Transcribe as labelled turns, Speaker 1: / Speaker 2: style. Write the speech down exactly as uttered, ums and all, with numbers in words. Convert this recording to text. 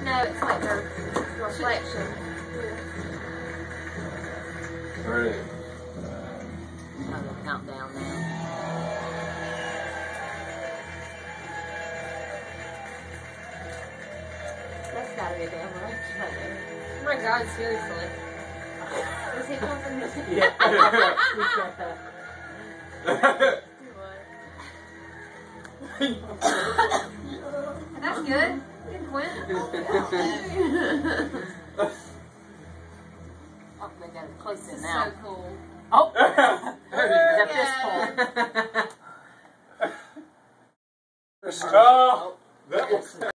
Speaker 1: No, it's like their reflection.
Speaker 2: Ready.
Speaker 3: I'm gonna count down now.
Speaker 1: That's gotta be a damn right.
Speaker 4: Oh my god, seriously.
Speaker 1: Does he come from this?
Speaker 2: Yeah.
Speaker 1: That's good. Good point.
Speaker 3: Oh, they got it close
Speaker 1: This
Speaker 3: in
Speaker 1: is
Speaker 3: now.
Speaker 1: so cool.
Speaker 3: Oh!
Speaker 2: There you go.
Speaker 3: Got this
Speaker 1: Yeah.
Speaker 3: point.